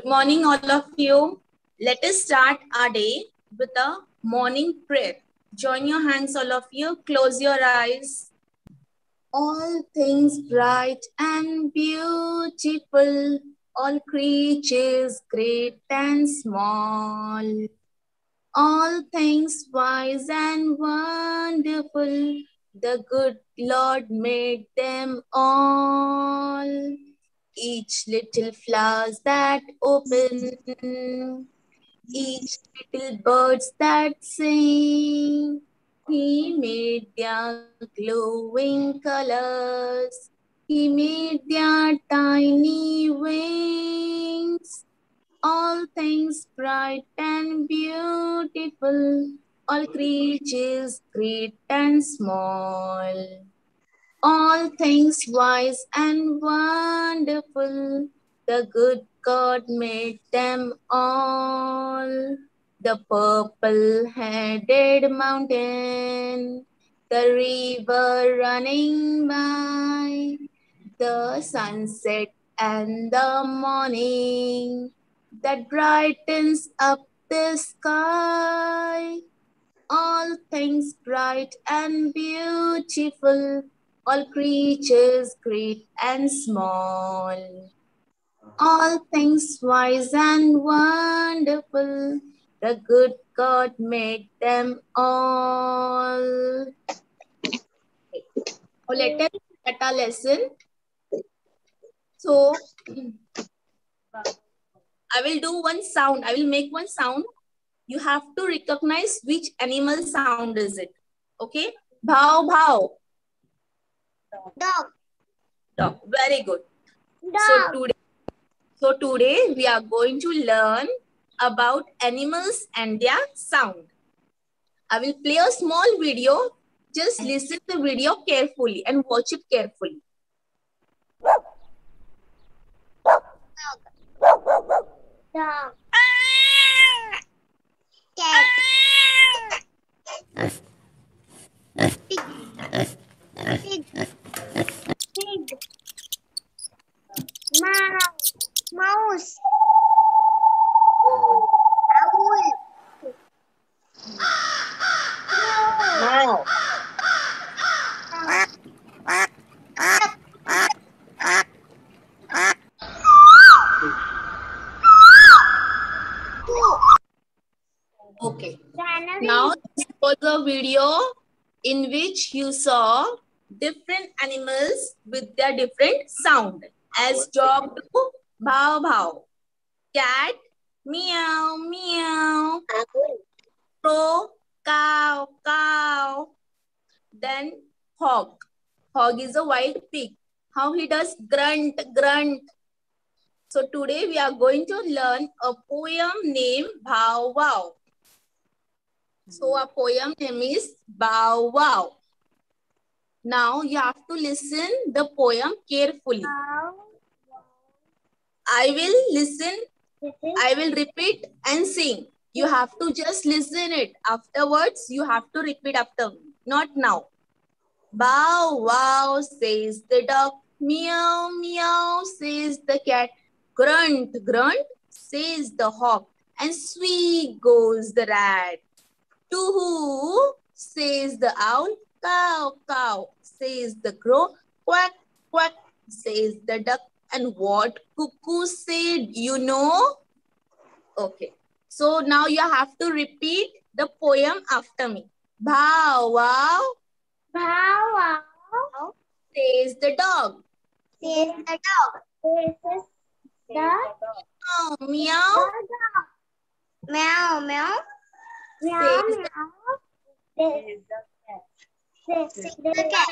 Morning, all of you. Let us start our day with a morning prayer. Join your hands, all of you. Close your eyes. All things bright and beautiful, all creatures great and small, all things wise and wonderful, the good Lord made them all. Each little flowers that open, each little birds that sing, he made their glowing colors, he made their tiny wings. All things bright and beautiful, all creatures great and small, all things wise and wonderful, the good God made them all. The purple-headed mountain, the river running by, the sunset and the morning that brightens up the sky. All things bright and beautiful, all creatures great and small, all things wise and wonderful, the good God made them all. Now let us start our lesson. So, I will do one sound. I will make one sound. You have to recognize which animal sound is it. Okay? Bhav, bhav. Dog. Dog. Very good. Dog. So today we are going to learn about animals and their sound. I will play a small video. Just listen to the video carefully and watch it carefully. Dog. Cat. Pig. Pig. Pig. Mouse. Mouse. Owl. Now. Okay. Now this was a video in which you saw different animals with their different sound. As dog do, bhav bhav. Cat, meow meow. Crow, cow cow. Then hog. Hog is a white pig. How he does grunt grunt. So today we are going to learn a poem named Bhav Wow. So our poem name is Bow Wow. Now you have to listen the poem carefully. I will listen, I will repeat and sing. You have to just listen it. Afterwards, you have to repeat after me. Not now. Bow wow, says the dog. Meow meow, says the cat. Grunt grunt, says the hawk. And squeak goes the rat. Too-hoo, says the owl. Cow, cow, says the crow. Quack, quack, says the duck. And what cuckoo said, you know? Okay. So now you have to repeat the poem after me. Bow wow, Bow wow. says the dog. Says the dog. Says the Meow, meow, meow meow. Meow says meow. Says the cat.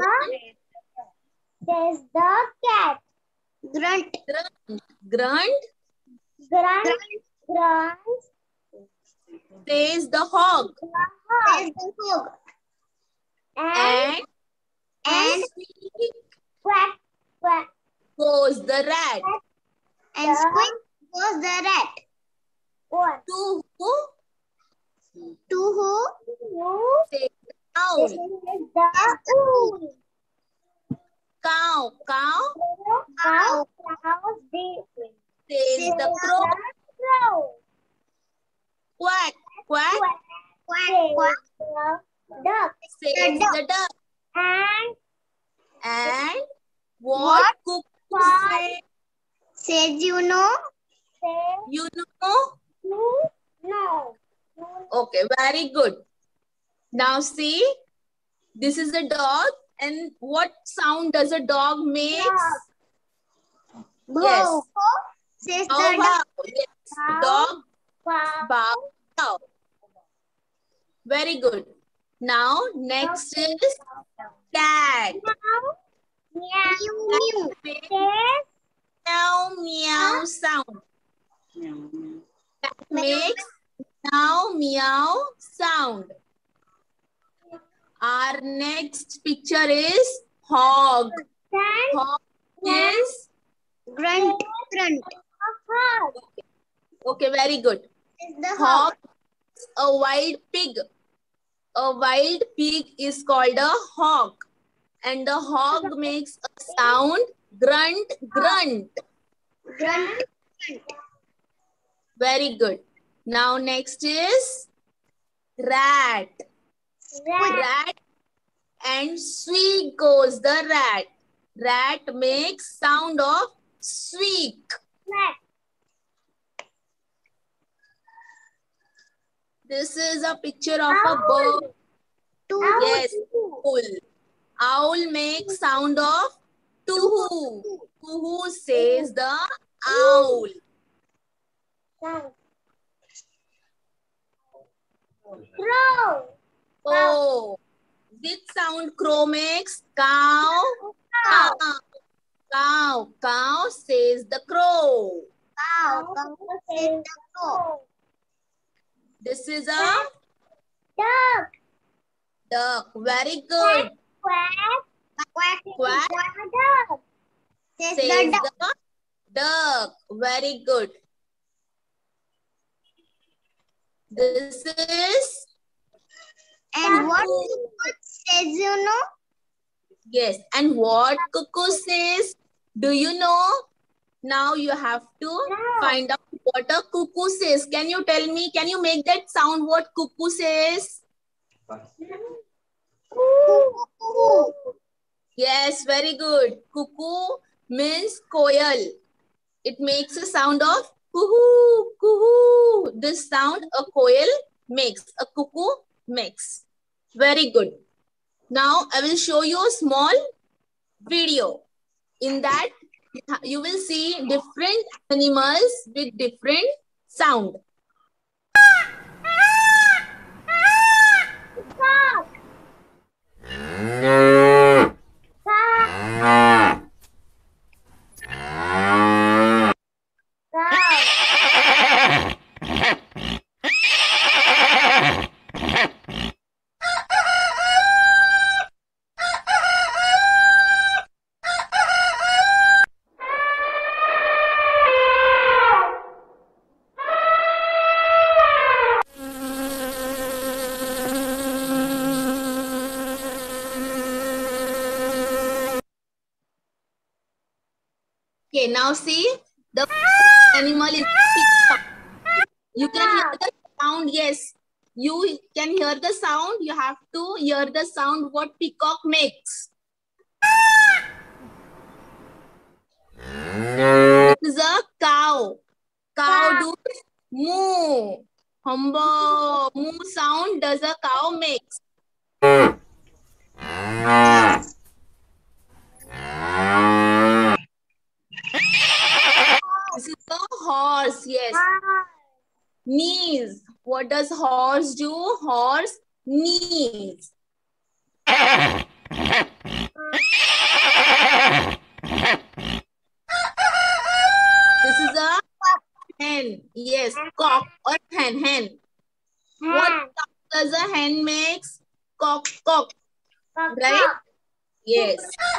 Says the cat. Grunt. grunt, grunt, Grunt. Grunt. says the hog. Says the hog. And Squeak quack quack. goes the rat. And squeak goes the rat. What? Too-hoo, Who? says the owl. The owl. Cow, cow, Cow. says the crow. Quack, quack, Duck. says the duck. And what What? cuckoo says? Says you know. You know? No. Okay, very good. Now see, this is a dog. And what sound does a dog make? Yes. Says Bow, the bow. duck. Yes. Dog, bow, bow. Very good. Now, next is cat. Meow. Meow, meow sound. Cat makes meow, meow sound. Our next picture is hog. Hog is Grunt. okay, very good. Is the Hog is a wild pig. A wild pig is called a hog. And the hog makes a sound grunt, grunt. Grunt. Very good. Now next is rat. Rat and squeak goes the rat. Rat makes sound of squeak. This is a picture of a bird. Yes, owl. Owl makes sound of tuhu. Tuhu says the owl. Oh, which sound crow makes? Cow. Cow. Cow. Cow says the crow. This is a duck. Very good. Quack says the duck. Very good. This is And what says you know? yes. And what cuckoo says? Do you know? Now you have to find out what a cuckoo says. Can you tell me? Can you make that sound? What cuckoo says? Yes, very good. Cuckoo means koyal. It makes a sound of kuhu, kuhu. This sound a koyal makes, a cuckoo makes. Very good. Now I will show you a small video. In that you will see different animals with different sound. Okay, now see the animal is peacock. You can hear the sound, yes. You can hear the sound. You have to hear the sound what peacock makes. This is a cow. Cow does moo. Humbo. Moo sound does a cow makes. This is a horse, yes. Knees. What does horse do? Horse knees. This is a hen. Yes, cock or hen. What sound does a hen makes? Cock, cock. Right? Yes.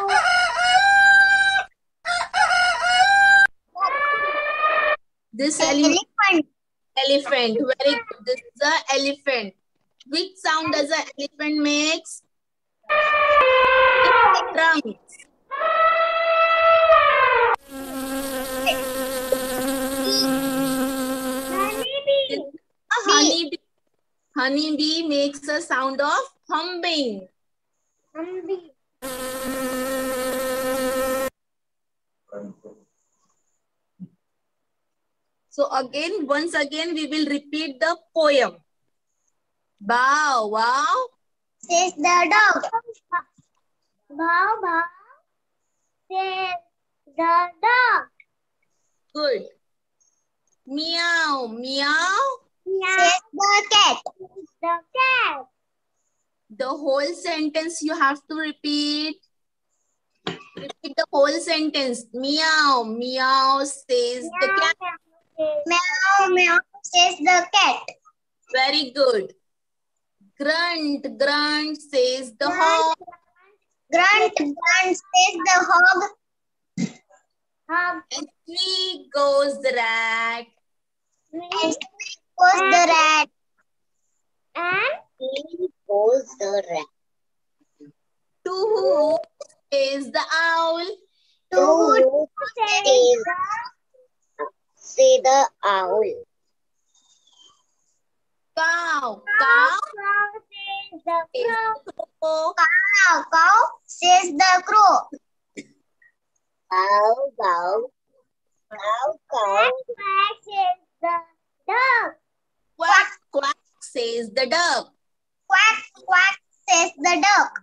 This elephant. Elephant. Very good. This is an elephant. Which sound does an elephant makes? Trunk. Honeybee makes a sound of humming. Humming. So again, once again, we will repeat the poem. Bow wow Says the dog. Bow bow. Says the dog. Good. Meow meow. Says the cat. The cat. The whole sentence you have to repeat. Repeat the whole sentence. Meow meow says the cat. Meow meow says the cat. Very good. Grunt grunt says the hog. Grunt grunt says the hog. And squeak goes the rat. And squeak goes the rat. And squeak goes the rat. Too says the owl. Too say the owl. Cow cow Says the says the crow. cow says the crow. Cow cow says the dog. Quack quack says the duck. Quack says the duck.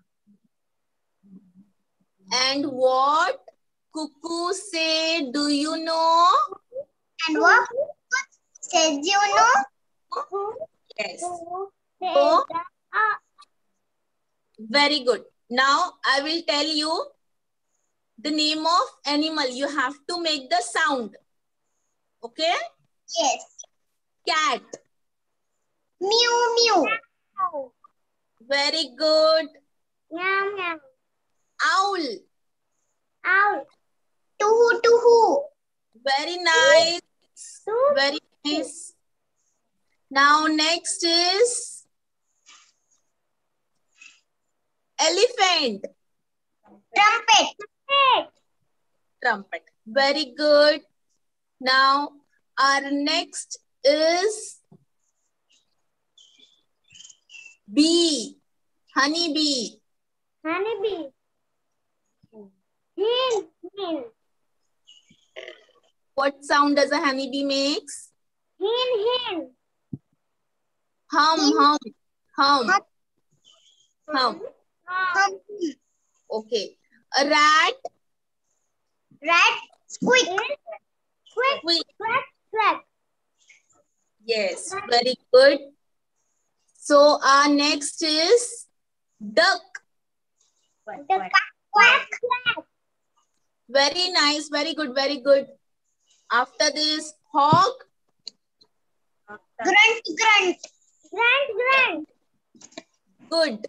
And what cuckoo say, do you know? And what says you know? Yes. So, very good. Now I will tell you the name of animal. You have to make the sound. Okay? Yes. Cat. Mew mew. Very good. Meow meow. Owl. Owl. Too too. Very nice. Very nice. Now next is elephant. Trumpet. Trumpet. Very good. Now our next is bee. Honey bee. Honeybee. Hen. What sound does a honeybee makes? Hen. Hum. Okay. A rat. Rat. Squeak. Squeak. Quack. Yes, very good. So our next is duck. Quack. Very nice, very good, very good. After this, hog. Grunt. Good.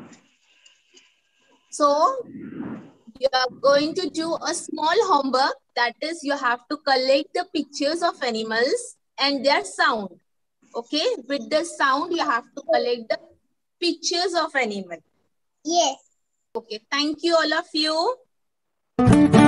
So you are going to do a small homework. That is, you have to collect the pictures of animals and their sound. Okay, with the sound, you have to collect the pictures of animal. Yes. Okay, thank you all of you.